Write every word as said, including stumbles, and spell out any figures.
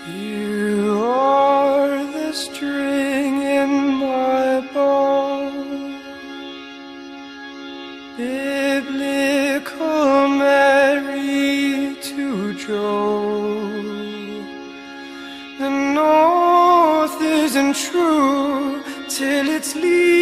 You are the string in my bow, biblical Mary to Joe. The north isn't true till it's leaving.